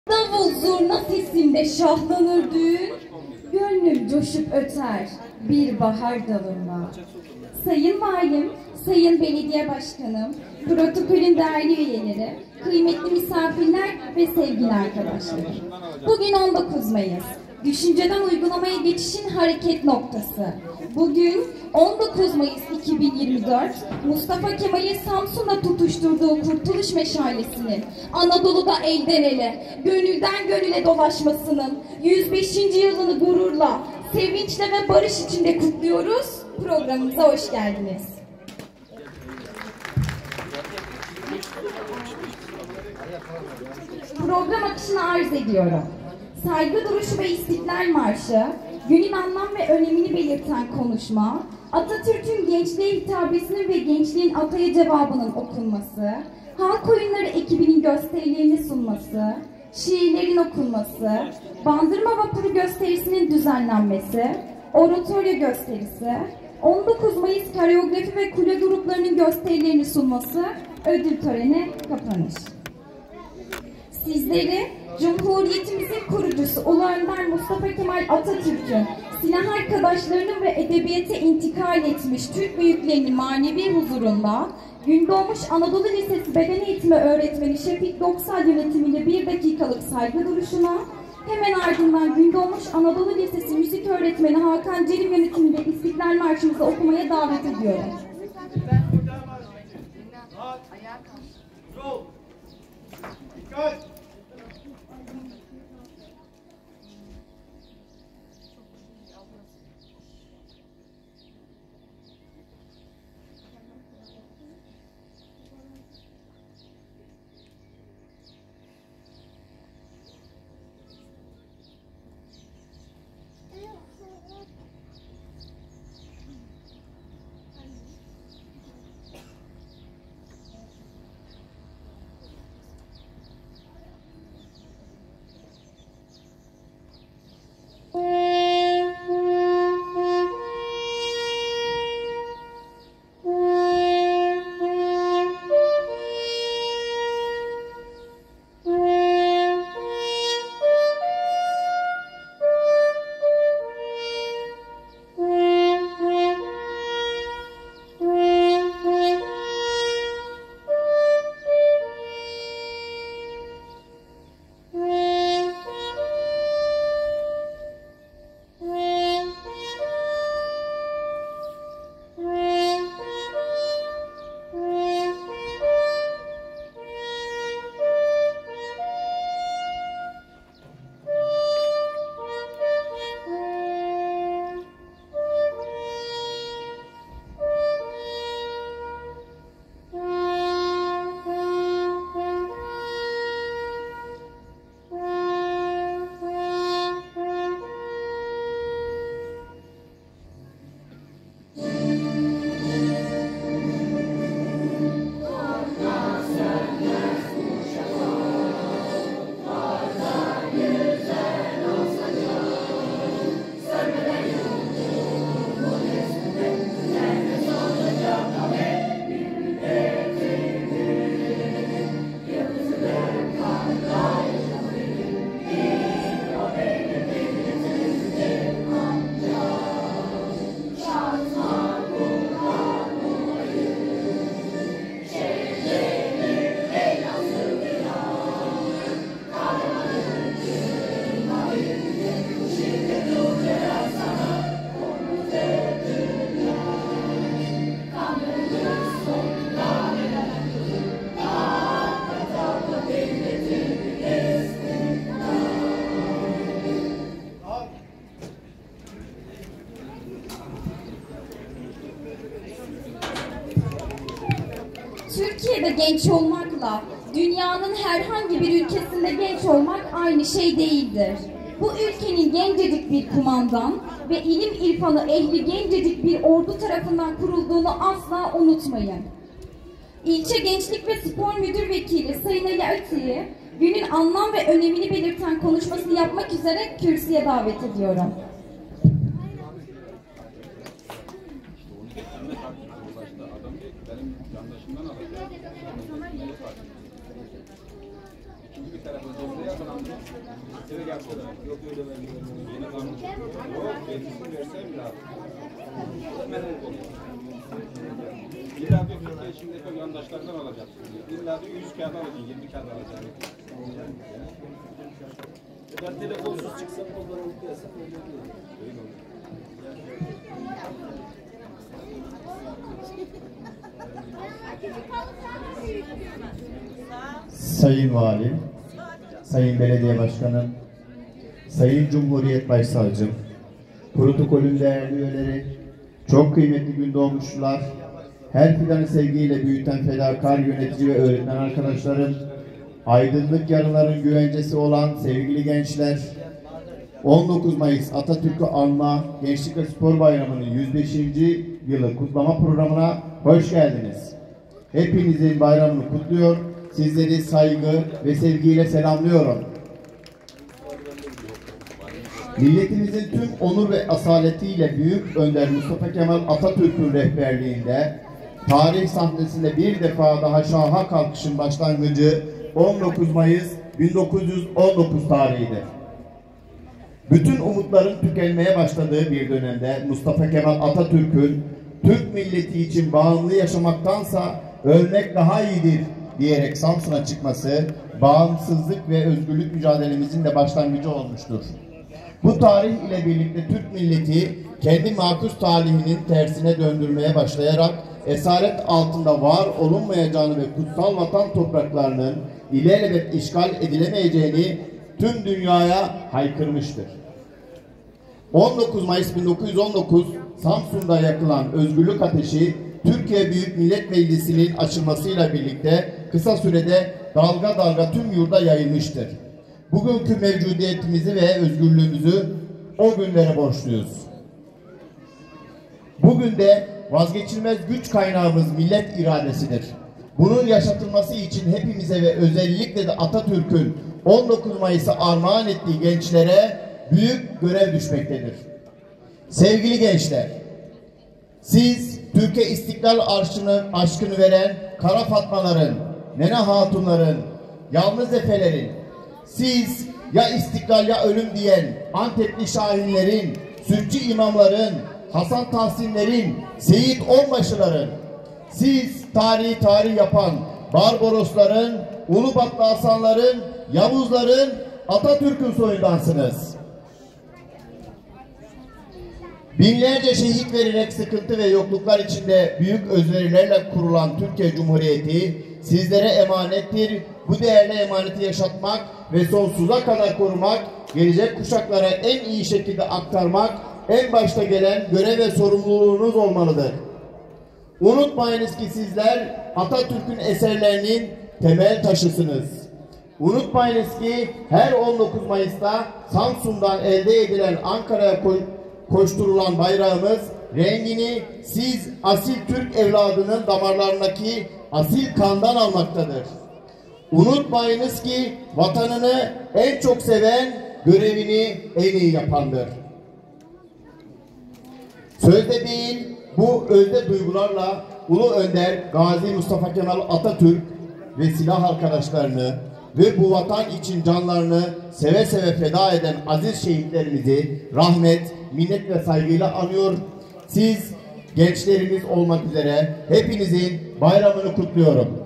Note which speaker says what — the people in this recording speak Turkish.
Speaker 1: Davul zurna sesinde şahlanır düğün, gönlüm coşup öter bir bahar dalında. Sayın Valim, Sayın Belediye Başkanım, protokolün değerli üyeleri, kıymetli misafirler ve sevgili arkadaşlarım. Bugün 19 Mayıs. Düşünceden uygulamaya geçişin hareket noktası. Bugün 19 Mayıs 2024, Mustafa Kemal'in Samsun'da tutuşturduğu Kurtuluş Meşalesi'nin Anadolu'da elden ele, gönülden gönüle dolaşmasının 105. yılını gururla, sevinçle ve barış içinde kutluyoruz. Programımıza hoş geldiniz. Program akışını arz ediyorum. Saygı duruşu ve İstiklal Marşı, günün anlam ve önemini belirten konuşma, Atatürk'ün gençliğe hitabesinin ve gençliğin ataya cevabının okunması, halk oyunları ekibinin gösterilerini sunması, şiirlerin okunması, bandırma vapuru gösterisinin düzenlenmesi, oratoryo gösterisi, 19 Mayıs koreografi ve kule gruplarının gösterilerini sunması, ödül töreni, kapanış. Sizleri Cumhuriyetimizin kurucusu Ulu Önder Mustafa Kemal Atatürk'ün silah arkadaşlarının ve edebiyata intikal etmiş Türk büyüklerinin manevi huzurunda Gündoğmuş Anadolu Lisesi Beden Eğitimi Öğretmeni Şefik Doksal yönetimiyle 1 dakikalık saygı duruşuna, hemen ardından Gündoğmuş Anadolu Lisesi Müzik Öğretmeni Hakan Cerim yönetimiyle İstiklal Marşımızı okumaya davet ediyorum. Türkiye'de genç olmakla dünyanın herhangi bir ülkesinde genç olmak aynı şey değildir. Bu ülkenin gencecik bir kumandan ve ilim irfanı ehli gencecik bir ordu tarafından kurulduğunu asla unutmayın. İlçe Gençlik ve Spor Müdür Vekili Sayın Ali Ati'yi günün anlam ve önemini belirten konuşmasını yapmak üzere kürsüye davet ediyorum.
Speaker 2: Benim yandaşımdan alacağım. bir tarafına cebine yapılan eve geldiler. Yok öyle vermiyor. Yeni kanun. Yok, vergisini versem lazım. Merak oluyor. İlla diyor Türkiye içindeki yandaşlardan alacaksın diyor. İlla diyor 100 kağıt alacaksın, 20 kağıt alacaksın. Ben telefonsuz çıksam onlar olup gelsem öyle değil. Öyle olur.
Speaker 3: Sayın Valim, Sayın Belediye Başkanım, Sayın Cumhuriyet Başsavcım, protokolün değerli üyeleri, çok kıymetli gün doğmuşlar, her fidanı sevgiyle büyüten fedakar yönetici ve öğretmen arkadaşlarım, aydınlık yarınların güvencesi olan sevgili gençler, 19 Mayıs Atatürk'ü anma Gençlik ve Spor Bayramı'nın 105. yılı kutlama programına hoş geldiniz. Hepinizin bayramını kutluyor, sizleri saygı ve sevgiyle selamlıyorum. Milletimizin tüm onur ve asaletiyle Büyük Önder Mustafa Kemal Atatürk'ün rehberliğinde tarih sahnesinde bir defa daha şaha kalkışın başlangıcı 19 Mayıs 1919 tarihidir. Bütün umutların tükenmeye başladığı bir dönemde Mustafa Kemal Atatürk'ün Türk milleti için bağımlı yaşamaktansa ölmek daha iyidir diyerek Samsun'a çıkması bağımsızlık ve özgürlük mücadelemizin de başlangıcı olmuştur. Bu tarih ile birlikte Türk milleti kendi makus talihinin tersine döndürmeye başlayarak esaret altında var olunmayacağını ve kutsal vatan topraklarının ilelebet işgal edilemeyeceğini tüm dünyaya haykırmıştır. 19 Mayıs 1919 Samsun'da yakılan özgürlük ateşi Türkiye Büyük Millet Meclisi'nin açılmasıyla birlikte kısa sürede dalga dalga tüm yurda yayılmıştır. Bugünkü mevcudiyetimizi ve özgürlüğümüzü o günlere borçluyuz. Bugün de vazgeçilmez güç kaynağımız millet iradesidir. Bunun yaşatılması için hepimize ve özellikle de Atatürk'ün 19 Mayıs'ı armağan ettiği gençlere büyük görev düşmektedir. Sevgili gençler, siz Türkiye İstiklal aşkını veren Kara Fatmaların, Nene Hatunların, Yalnız Efelerin, siz ya istiklal ya ölüm diyen Antepli Şahinlerin, Sütçü imamların, Hasan Tahsinlerin, Seyit Onbaşıların, siz tarihi tarih yapan Barbarosların, Ulubatlı Hasanların, Yavuzların, Atatürk'ün soyundansınız. Binlerce şehit vererek sıkıntı ve yokluklar içinde büyük özverilerle kurulan Türkiye Cumhuriyeti sizlere emanettir. Bu değerli emaneti yaşatmak ve sonsuza kadar korumak, gelecek kuşaklara en iyi şekilde aktarmak en başta gelen görev ve sorumluluğunuz olmalıdır. Unutmayınız ki sizler Atatürk'ün eserlerinin temel taşısınız. Unutmayınız ki her 19 Mayıs'ta Samsun'dan elde edilen Ankara'ya koşturulan bayrağımız rengini siz asil Türk evladının damarlarındaki asil kandan almaktadır. Unutmayınız ki vatanını en çok seven görevini en iyi yapandır. Sözde değil, bu özde duygularla Ulu Önder Gazi Mustafa Kemal Atatürk ve silah arkadaşlarını ve bu vatan için canlarını seve seve feda eden aziz şehitlerimizi rahmet, minnet ve saygıyla anıyor. Siz gençlerimiz olmak üzere hepinizin bayramını kutluyorum.